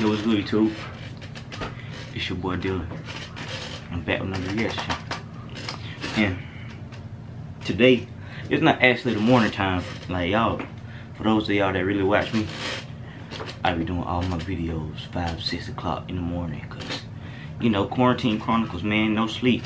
Yo, what's good, YouTube? It's your boy Dylan. I'm back with another reaction. And today, it's not actually the morning time. Like y'all, for those of y'all that really watch me, I be doing all my videos 5, 6 o'clock in the morning. Cause, you know, quarantine chronicles, man, no sleep.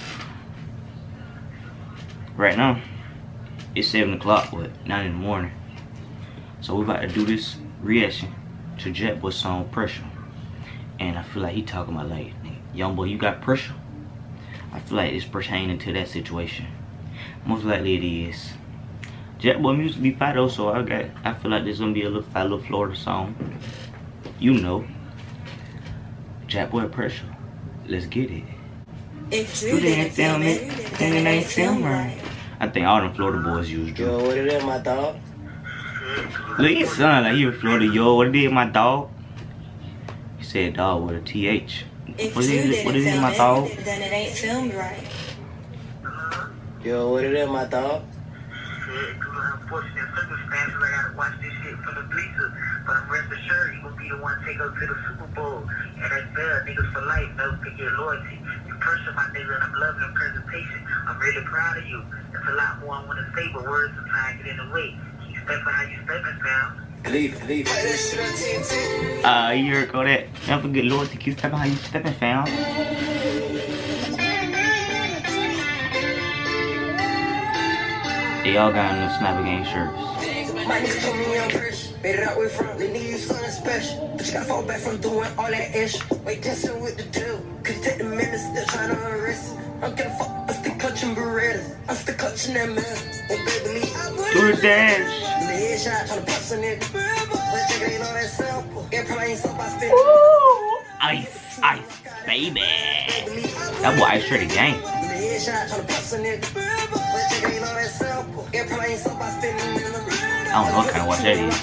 Right now, it's 7 o'clock, but not in the morning. So we're about to do this reaction to JackBoy's song Pressure. And I feel like he talking about like, young boy, you got pressure? I feel like it's pertaining to that situation. Most likely it is. JackBoy music be fire though, so I feel like there's gonna be a little fire, little Florida song. You know. JackBoy Pressure. Let's get it. If you didn't film it, then it ain't film right. I think all them Florida boys use Drew. Yo, what it is, my dog? Look, he sound like he in Florida. Yo, what it is, my dog? He said dog with a TH. If What you is didn't it, my film dog? it, then it ain't filmed right. Yo, what it is, my dog? Shit, due to unfortunate circumstances, I gotta watch this shit from the bleachers. But I'm rest assured, you gonna be the one to take us to the Super Bowl. And that's fair, niggas for life, never forget loyalty. You pressure my nigga, and I'm loving the presentation. I'm really proud of you. There's a lot more I wanna say, but words sometimes get in the way. Keep stepping how you stepping, fam. Leave. You heard all that. Don't forget loyalty, keep stepping how you stepping, fam. They all got on the Snapper Gang shirts. My niggas told me I'm fresh. Made it out with front, they need you something special. But you gotta fall back from doing all that ish. Wait, dancing with the deal. Cause take the minutes, still trying to arrest. I'm gonna fuck, I'm still clutching Berettas. I'm still clutching that man. And baby, me, I put Do the dance. in the headshot, trying to bust a nigga. But check it ain't all that sample. It probably ain't something I spend. Ooh, ice, baby. That boy Ice Shreddy Gang. In the headshot, trying to bust a nigga. But check it ain't all that sample. It probably ain't something I spend. I don't know what kind of watch that is.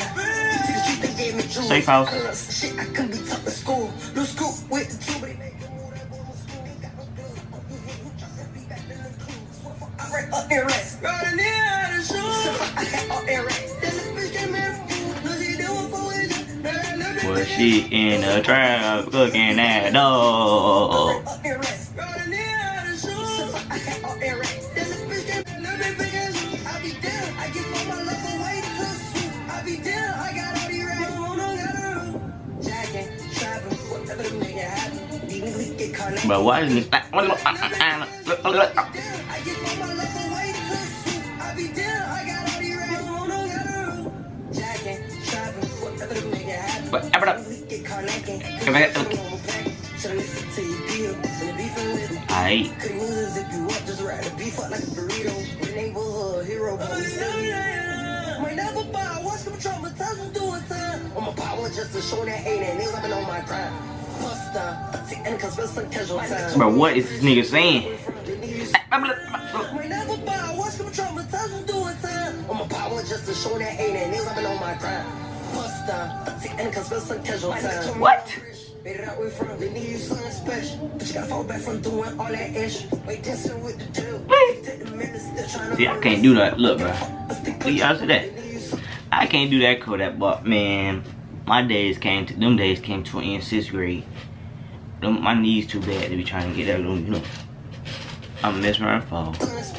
Safe house. Shit, I couldn't be taught to school. No school with the two, but they make it move that move school. Ain't got no bills, I'm a who trying to be back in the clues. I read up in rest. Riding near the shoes. I had up in rest. Then the bitch came in. No, she doing for it. Well, she in the trap cooking that dough. Up in rest. Riding near the shoes. I had up in rest. Then the bitch came in. Let me begin. I be down. I give all my love away to the swoop. I be down. I got all these rats. Jacking, trapping, whatever the nigga happen. These niggas get caught up. But why is it? I give all my love away to the swoop. I be down. I got all these rats. Jacking, trapping, whatever the nigga happen. But Get caught lacking. Should listen to your deal. When the beef and living. Aight. Couldn't lose if you up, just ride the beef up like a burrito. The neighborhood hero, but we still might never buy, watch them traumatize them doing time. On my power just to show that hate and niggas I've been on my grind. Buster, take any cause some casual time. But what is this nigga saying? Might never buy, watch them traumatize them doing time. On my power just to show that hate and niggas I've been on my grind. Buster, take any cause some casual time. What? Made it out with front, they need you something special. But you gotta fall back from doing all that ish. Wait, dancing with the deal. Take the minutes, still trying to. See, I can't do that. Look, bro. See, y'all see that? I can't do that Kodak, but man, them days came to an end in 6th grade. My knees too bad to be trying to get that little, you know. I'm messing around and fall.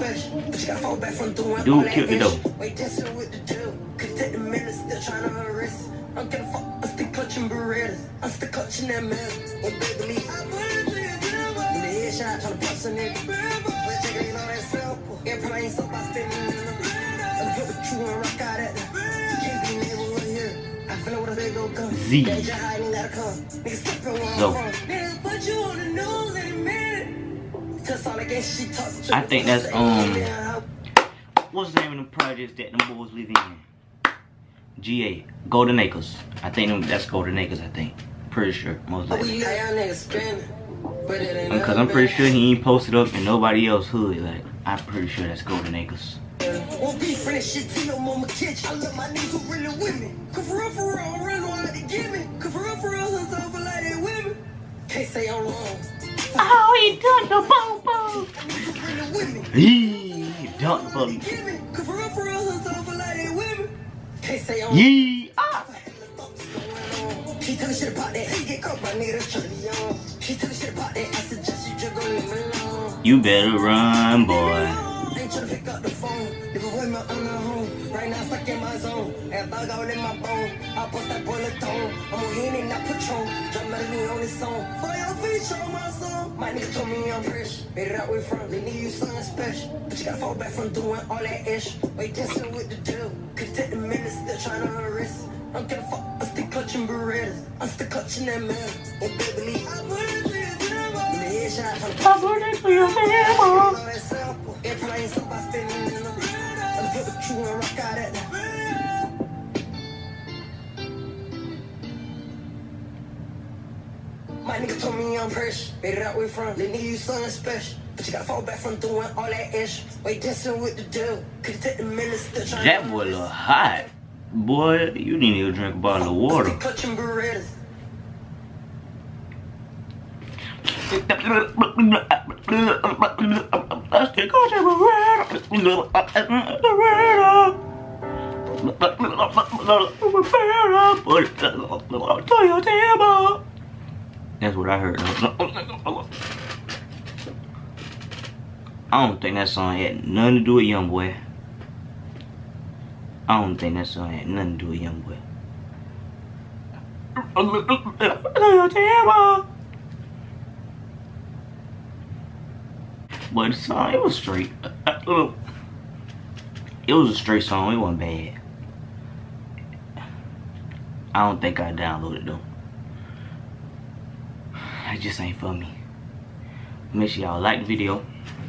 Dude killed me though. Wait, dancing with the deal. Cause take the minutes, still trying to arrest. I'm gonna fuck, I'm still clutching Berettas. I'm still clutching that man. And baby, me, I put it to your devil. In the headshot, trying to bust a nigga. But check it ain't all that sample. It probably ain't something I spend in the I'm good with you and rock out at the can't be neighborhood here. I feel what they go come. Z. That you hiding gotta come. Niggas slipping where So. I'm from. Niggas put you on the news in a minute. Cause all I guess she talks to I think that's what's the name of the projects that them boys live in? GA, Golden Acres. I think that's Golden Acres, I think. Pretty sure, most likely. Because I'm pretty sure he ain't posted up in nobody else hood. Like, I'm pretty sure that's Golden Acres. Won't be friends shit to your mama kitchen. I love my niggas who really with me. Cause for real, I really know how to give me. Cause for real, since I'm for like they with me. Can't say I'm wrong. Oh, he done the boom boom. He done the boom. Cause for real, since I'm for like they with me. Can't say I'm Yee. Ah. She tell me shit about that. He get caught by nigga that's trying to be on. She tell me shit about that. I suggest you just go leave me alone. You better run, boy. Ain't tryna pick up the phone. Nigga with me on the home. Right now stuck in my zone. Air thug all in my bone. I bust that boiler tone. I'm on Henny, not Patron. Drop melody on this song. For your feature on my song. My nigga told me I'm fresh. Made it out way from. They need you something special. But you gotta fall back from doing all that ish. Wait, dancing with the deal. Could take the minutes, still trying to arrest. I'm gonna fuck, I'm still clutching Berettas. I'm still clutching that man. And baby, I put it to your table. In the headshot, I put it to your table. That sample. Everybody ain't somebody spinning in the Beretta. I'm put the Q and rock out at that. My nigga told me I'm fresh. Made it out way from. They need you something special. But you gotta fall back from doing all that ish. Wait, dancing with the deal. Could take the minutes, still trying to. That boy look hot. Boy, you need to drink a bottle of water. Clutching Berettas. That's what I heard. I don't think that song had nothing to do with YoungBoy. I don't think that song had nothing to do with YoungBoy. But the song, it was straight. It was a straight song, it wasn't bad. I don't think I downloaded it though. It just ain't for me. Make sure y'all like the video.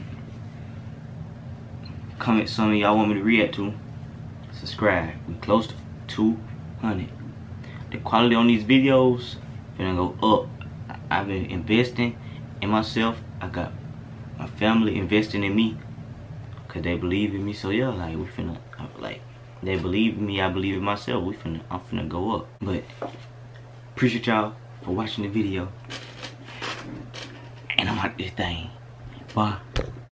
Comment something y'all want me to react to. Subscribe. We close to 200. The quality on these videos finna go up. I've been investing in myself. I got my family investing in me, cause they believe in me. So yeah, like we finna, like they believe in me, I believe in myself. I'm finna go up. But appreciate y'all for watching the video, and I'm out this thing. Bye.